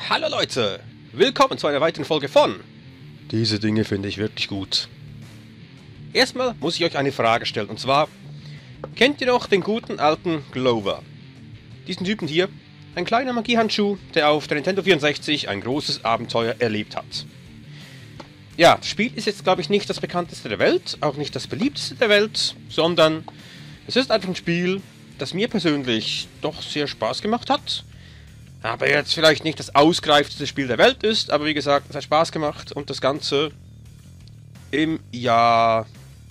Hallo Leute, willkommen zu einer weiteren Folge von Diese Dinge finde ich wirklich gut. Erstmal muss ich euch eine Frage stellen, und zwar, kennt ihr noch den guten alten Glover? Diesen Typen hier, ein kleiner Magiehandschuh, der auf der Nintendo 64 ein großes Abenteuer erlebt hat. Ja, das Spiel ist jetzt, glaube ich, nicht das bekannteste der Welt, auch nicht das beliebteste der Welt, sondern es ist einfach ein Spiel, das mir persönlich doch sehr Spaß gemacht hat. Aber jetzt vielleicht nicht das ausgereifteste Spiel der Welt ist, aber wie gesagt, es hat Spaß gemacht und das Ganze im Jahr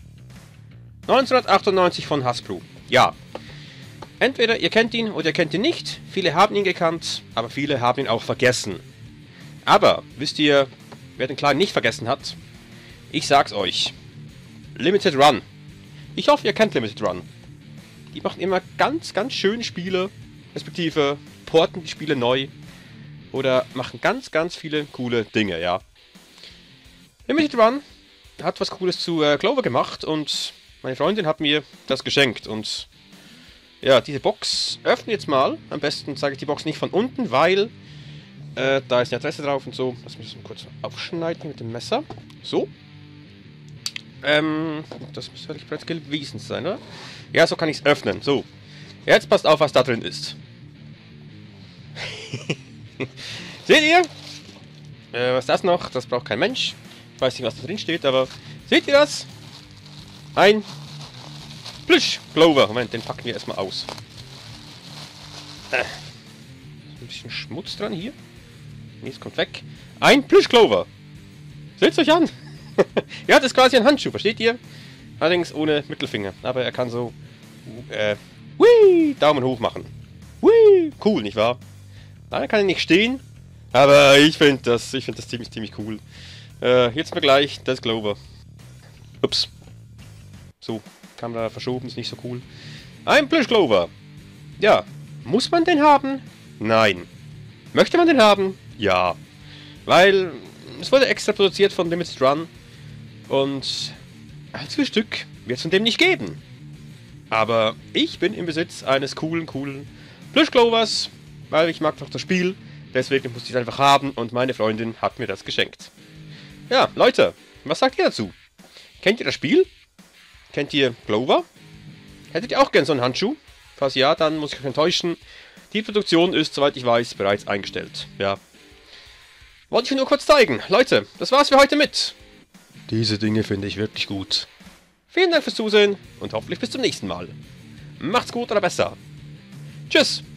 1998 von Hasbro. Ja, entweder ihr kennt ihn oder ihr kennt ihn nicht. Viele haben ihn gekannt, aber viele haben ihn auch vergessen. Aber wisst ihr, wer den Kleinen nicht vergessen hat? Ich sag's euch. Limited Run. Ich hoffe, ihr kennt Limited Run. Die machen immer ganz, ganz schöne Spiele, respektive porten die Spiele neu oder machen ganz, ganz viele coole Dinge, ja. Limited Run hat was Cooles zu Clover gemacht und meine Freundin hat mir das geschenkt und ja, diese Box öffne jetzt mal. Am besten zeige ich die Box nicht von unten, weil da ist eine Adresse drauf und so. Lass mich das mal kurz aufschneiden mit dem Messer. So. Das müsste wirklich bereits gewesen sein, oder? Ja, so kann ich es öffnen. So. Jetzt passt auf, was da drin ist. Seht ihr? Was ist das noch? Das braucht kein Mensch. Ich weiß nicht, was da drin steht, aber seht ihr das? Ein Plüsch-Clover. Moment, den packen wir erstmal aus. Ein bisschen Schmutz dran hier. Nee, es kommt weg. Ein Plüsch-Clover. Seht es euch an. Ja, das ist quasi ein Handschuh, versteht ihr? Allerdings ohne Mittelfinger. Aber er kann so Daumen hoch machen. Cool, nicht wahr? Leider kann er nicht stehen, aber ich finde das ziemlich cool. Jetzt mal gleich das Clover. Ups. So, Kamera verschoben, ist nicht so cool. Ein Plüsch-Clover. Ja, muss man den haben? Nein. Möchte man den haben? Ja. Weil es wurde extra produziert von Limited Run und allzu viel Stück wird es von dem nicht geben. Aber ich bin im Besitz eines coolen Plüsch-Clovers, weil ich mag doch das Spiel, deswegen muss ich es einfach haben und meine Freundin hat mir das geschenkt. Ja, Leute, was sagt ihr dazu? Kennt ihr das Spiel? Kennt ihr Clover? Hättet ihr auch gern so einen Handschuh? Falls ja, dann muss ich euch enttäuschen. Die Produktion ist, soweit ich weiß, bereits eingestellt. Ja. Wollte ich nur kurz zeigen. Leute, das war's für heute mit Diese Dinge finde ich wirklich gut. Vielen Dank fürs Zusehen und hoffentlich bis zum nächsten Mal. Macht's gut oder besser. Tschüss!